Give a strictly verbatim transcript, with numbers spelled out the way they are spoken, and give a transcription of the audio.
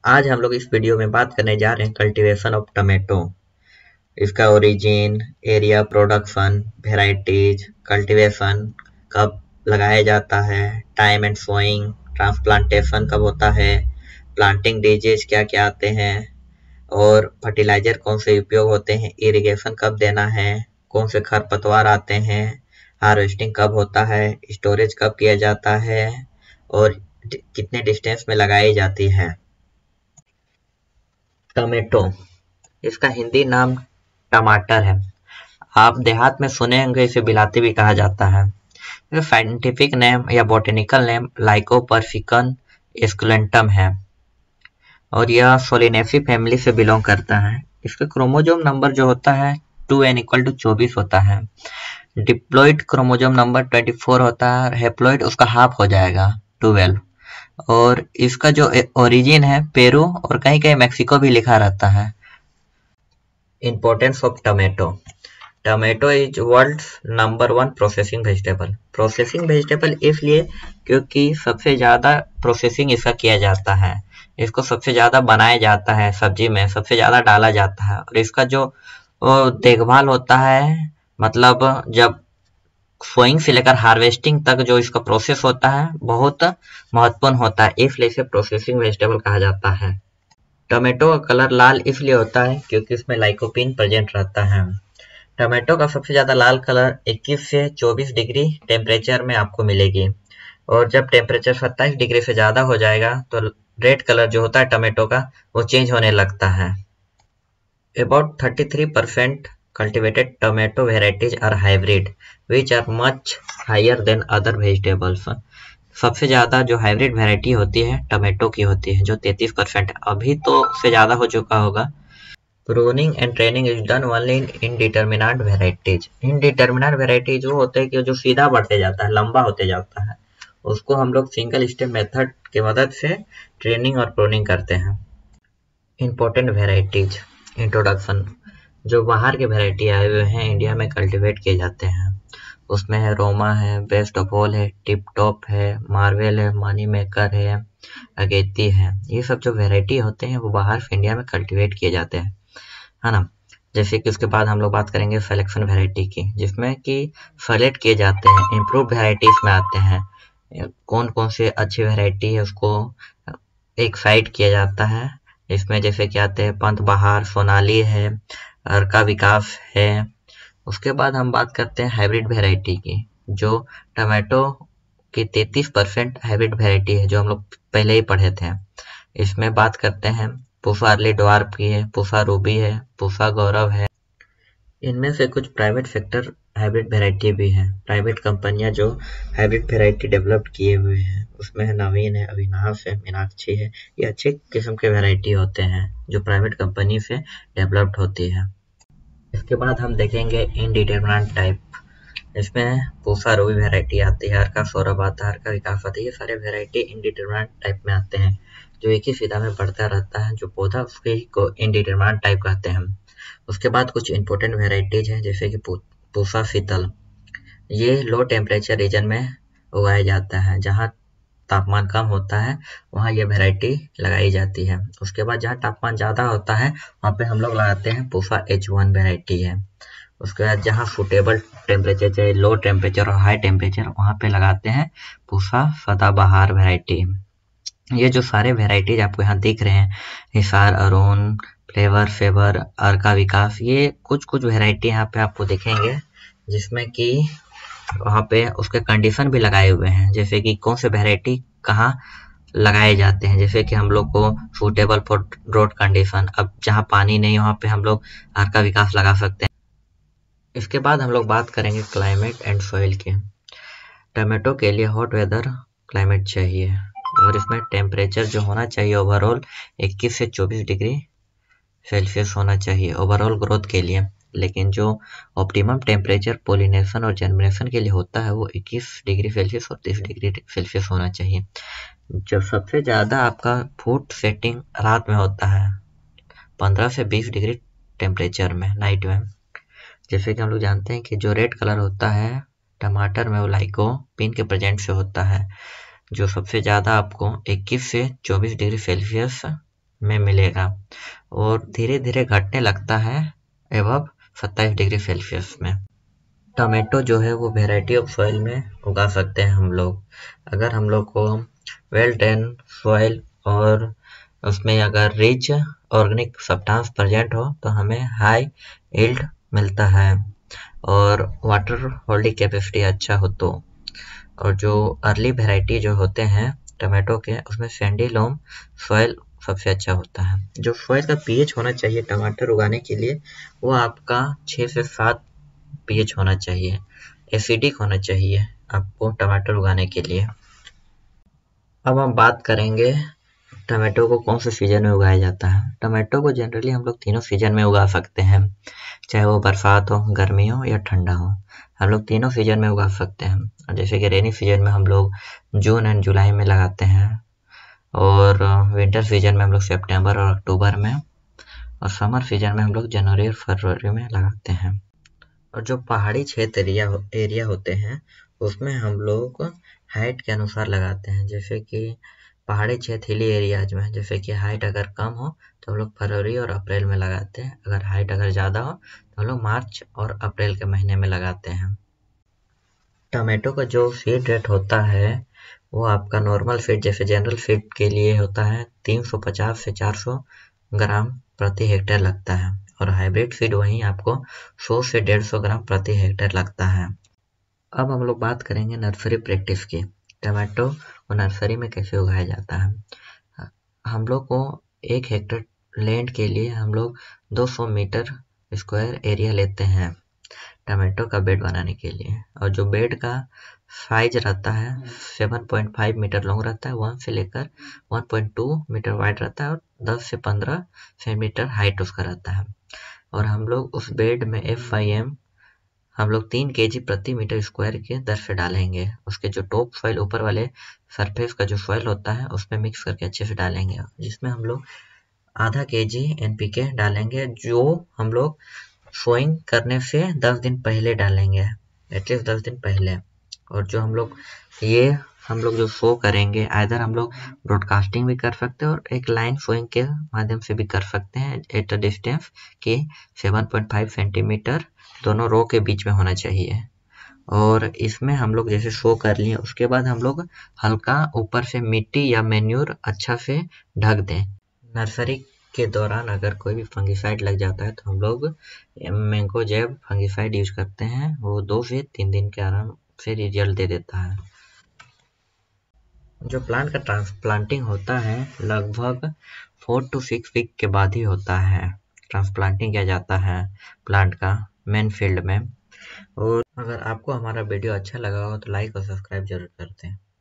आज हम लोग इस वीडियो में बात करने जा रहे हैं कल्टीवेशन ऑफ टमेटो। इसका origin, area, production, varieties, cultivation, कब लगाया जाता है, टाइम एंड सोइंग, ट्रांसप्लांटेशन कब होता है, प्लांटिंग डिजीज क्या क्या आते हैं और फर्टिलाइजर कौन से उपयोग होते हैं, इरिगेशन कब देना है, कौन से खरपतवार आते हैं, हार्वेस्टिंग कब होता है, स्टोरेज कब किया जाता है और कितने डिस्टेंस में लगाई जाती है। टमेटो, इसका हिंदी नाम टमाटर है। आप देहात में सुने होंगे इसे बिलाती भी कहा जाता है। साइंटिफिक नेम या बॉटेनिकल नेम लाइकोपर्सिकन एस्कुलेंटम है और यह सोलिनेसी फैमिली से बिलोंग करता है। इसका क्रोमोजोम नंबर जो होता है टू एन इक्वल टू चौबीस होता है। डिप्लॉइड क्रोमोजोम नंबर चौबीस होता है। हेप्लॉइड उसका हाफ हो जाएगा ट्वेल्व। और इसका जो ओरिजिन है पेरू और कहीं कहीं मैक्सिको भी लिखा रहता है। Importance of tomato, tomato is world number one processing vegetable. Processing vegetable इसलिए क्योंकि सबसे ज्यादा प्रोसेसिंग इसका किया जाता है, इसको सबसे ज्यादा बनाया जाता है, सब्जी में सबसे ज्यादा डाला जाता है और इसका जो देखभाल होता है, मतलब जब सोइंग से लेकर हार्वेस्टिंग तक जो इसका प्रोसेस होता है बहुत महत्वपूर्ण होता है, इसलिए इसे प्रोसेसिंग वेजिटेबल कहा जाता है। टमेटो का कलर लाल इसलिए होता है क्योंकि इसमें लाइकोपीन प्रेजेंट रहता है। टमेटो का सबसे ज्यादा लाल कलर इक्कीस से चौबीस डिग्री टेम्परेचर में आपको मिलेगी और जब टेम्परेचर सत्ताईस डिग्री से ज्यादा हो जाएगा तो रेड कलर जो होता है टमेटो का वो चेंज होने लगता है। About thirty three percent cultivated tomato varieties are hybrid which are much higher than other vegetables। सबसे ज्यादा जो हाइब्रिड वैरायटी होती है टमेटो की होती है जो तैंतीस परसेंट है, अभी तो उससे ज्यादा हो चुका होगा। Pruning and training is done only in indeterminate varieties. Indeterminate varieties वो होते हैं कि जो सीधा बढ़ते जाता है, लंबा होते जाता है, उसको हम लोग सिंगल स्टेप मेथड की मदद से ट्रेनिंग और प्रूनिंग करते हैं। Important varieties. इंट्रोडक्शन, जो बाहर के वैरायटी आए हुए हैं इंडिया में कल्टीवेट किए जाते हैं उसमें है रोमा है, बेस्ट ऑफ ऑल है, टिप टॉप है, मार्वेल है, मनी मेकर है, अगेती है। ये सब जो वैरायटी होते हैं वो बाहर से इंडिया में कल्टीवेट किए जाते हैं, है ना। जैसे कि उसके बाद हम लोग बात करेंगे सिलेक्शन वैरायटी की, जिसमें कि सेलेक्ट किए जाते हैं, इम्प्रूव वैरायटीज में आते हैं, कौन कौन से अच्छी वैरायटी है उसको एक साइड किया जाता है। इसमें जैसे कि आते हैं पंत बहार, सोनाली है, अर्का विकास है। उसके बाद हम बात करते हैं हाइब्रिड वैरायटी की, जो टमाटो की तैंतीस परसेंट हाइब्रिड वैरायटी है जो हम लोग पहले ही पढ़े थे। इसमें बात करते हैं पूसा अर्ली ड्वार्फ की है, पूसा रूबी है, पूसा गौरव है। इनमें से कुछ प्राइवेट सेक्टर हाइब्रिड वैरायटी भी है, प्राइवेट कंपनियां जो हाइब्रिड वैरायटी डेवलप किए हुए हैं, उसमें है नवीन है, अविनाश है, मीनाक्षी है। ये अच्छे किस्म के वैरायटी होते हैं जो प्राइवेट कंपनी से डेवलप्ड होती है। इसके बाद हम देखेंगे इनडिटरमिनेट टाइप। इसमें पूसा रूबी वैरायटी आती है, अर्का सौरभ आता है, अर्का विकास आता है। ये सारे वैरायटी इनडिटरमिनेट टाइप में आते हैं जो एक ही सीधा में बढ़ता रहता है, जो पौधा उसके को इनडिटरमिनेट टाइप कहते हैं। उसके बाद कुछ इंपॉर्टेंट वेराइटीज हैं जैसे कि पूसा शीतल। ये लो टेम्परेचर रीजन में उगाया जाता है, जहाँ तापमान कम होता है वहाँ ये वैरायटी लगाई जाती है। उसके बाद जहाँ तापमान ज़्यादा होता है वहाँ पे हम लोग लगाते हैं पूसा एच वन वैरायटी है। उसके बाद जहाँ सुटेबल टेम्परेचर चाहे लो टेम्परेचर और हाई टेम्परेचर वहाँ पे लगाते हैं पूसा सदाबहार वैरायटी। ये जो सारे वैरायटीज आपको यहाँ दिख रहे हैं, हिसार, अरुण, फ्लेवर, फेवर, अर्का विकास, ये कुछ कुछ वैरायटी यहाँ पे आपको दिखेंगे जिसमें कि वहाँ पे उसके कंडीशन भी लगाए हुए हैं, जैसे कि कौन से वैरायटी कहाँ लगाए जाते हैं। जैसे कि हम लोग को सूटेबल फॉर ड्रॉट कंडीशन, अब जहाँ पानी नहीं वहाँ पे हम लोग अर्का विकास लगा सकते हैं। इसके बाद हम लोग बात करेंगे क्लाइमेट एंड सॉइल की। टमाटो के लिए हॉट वेदर क्लाइमेट चाहिए और इसमें टेम्परेचर जो होना चाहिए ओवरऑल इक्कीस से चौबीस डिग्री सेल्सियस होना चाहिए ओवरऑल ग्रोथ के लिए। लेकिन जो ऑप्टिमम टेम्परेचर पोलिनेशन और जर्मिनेशन के लिए होता है वो इक्कीस डिग्री सेल्सियस और तीस डिग्री सेल्सियस होना चाहिए। जब सबसे ज़्यादा आपका फूड सेटिंग रात में होता है पंद्रह से बीस डिग्री टेम्परेचर में नाइट में। जैसे कि हम लोग जानते हैं कि जो रेड कलर होता है टमाटर में वो लाइकोपीन के प्रेजेंट से होता है, जो सबसे ज़्यादा आपको इक्कीस से चौबीस डिग्री सेल्सियस में मिलेगा और धीरे धीरे घटने लगता है एवं सत्ताईस डिग्री सेल्सियस में। टमाटो जो है वो वेराइटी ऑफ सॉइल में उगा सकते हैं हम लोग। अगर हम लोग को वेल ड्रेन सॉइल और उसमें अगर रिच ऑर्गेनिक सब्सटेंस प्रेजेंट हो तो हमें हाई यील्ड मिलता है और वाटर होल्डिंग कैपेसिटी अच्छा हो तो। और जो अर्ली वेराइटी जो होते हैं टमाटो के उसमें सैंडी लोम सॉइल सबसे अच्छा होता है। जो सॉइल का पीएच होना चाहिए टमाटर उगाने के लिए वो आपका छः से सात पीएच होना चाहिए, एसिडिक होना चाहिए आपको टमाटर उगाने के लिए। अब हम बात करेंगे टमाटो को कौन से सीजन में उगाया जाता है। टमाटो को जनरली हम लोग तीनों सीजन में उगा सकते हैं, चाहे वो बरसात हो, गर्मी हो या ठंडा हो, हम लोग तीनों सीजन में उगा सकते हैं। जैसे कि रेनी सीजन में हम लोग जून एंड जुलाई में लगाते हैं और विंटर सीजन में हम लोग सितंबर और अक्टूबर में, और समर सीजन में हम लोग जनवरी और फरवरी में लगाते हैं। और जो पहाड़ी क्षेत्र एरिया एरिया होते हैं उसमें हम लोग हाइट के अनुसार लगाते हैं। जैसे कि पहाड़ी क्षेत्र हिली एरियाज में जैसे कि हाइट अगर कम हो तो हम लोग फरवरी और अप्रैल में लगाते हैं, अगर हाइट अगर ज़्यादा हो तो हम लोग मार्च और अप्रैल के महीने में लगाते हैं। टमाटो का जो सीड रेट होता है वो आपका नॉर्मल सीड जैसे जनरल सीड के लिए होता है तीन सौ पचास से चार सौ ग्राम प्रति हेक्टेयर लगता है और हाइब्रिड सीड वहीं आपको सौ से डेढ़ सौ ग्राम प्रति हेक्टेयर लगता है। अब हम लोग बात करेंगे नर्सरी प्रैक्टिस की। टमाटो को नर्सरी में कैसे उगाया जाता है। हम लोग को एक हेक्टेयर लैंड के लिए हम लोग दो सौ मीटर स्क्वायर एरिया लेते हैं टमाटो का बेड बनाने के लिए, और जो बेड का साइज रहता है सात पॉइंट पाँच मीटर लॉन्ग रहता है, वन से लेकर एक पॉइंट दो मीटर वाइड रहता है और दस से पंद्रह सेंटीमीटर हाइट उसका रहता है। और हम लोग उस बेड में एफ आई एम हम लोग तीन केजी प्रति मीटर स्क्वायर के दर से डालेंगे। उसके जो टॉप सॉइल ऊपर वाले सरफेस का जो सॉइल होता है उसमें मिक्स करके अच्छे से डालेंगे, जिसमें हम लोग आधा केजी एनपीके डालेंगे जो हम लोग सोइंग करने से दस दिन पहले डालेंगे, एटलीस्ट दस दिन पहले। और जो हम लोग ये हम लोग जो शो करेंगे आइदर हम लोग ब्रॉडकास्टिंग भी कर सकते हैं और एक लाइन सोइंग के माध्यम से भी कर सकते हैं एट अ डिस्टेंस कि सात पॉइंट पाँच सेंटीमीटर दोनों रो के बीच में होना चाहिए। और इसमें हम लोग जैसे शो कर लिए उसके बाद हम लोग हल्का ऊपर से मिट्टी या मैन्योर अच्छा से ढक दें। नर्सरी के दौरान अगर कोई भी फंगिसाइड लग जाता है तो हम लोग मैंगो जैब फंगिसाइड यूज करते हैं, वो दो से तीन दिन के आराम से रिजल्ट दे देता है। जो प्लांट का ट्रांसप्लांटिंग होता है लगभग फोर टू सिक्स वीक के बाद ही होता है, ट्रांसप्लांटिंग किया जाता है प्लांट का मेन फील्ड में। और अगर आपको हमारा वीडियो अच्छा लगा हो तो लाइक और सब्सक्राइब जरूर करते हैं।